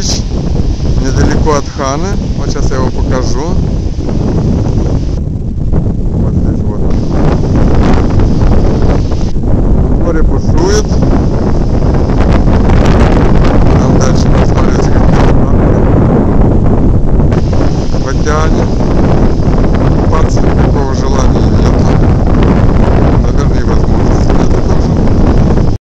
недалеко от Ханы. Вот сейчас я его покажу.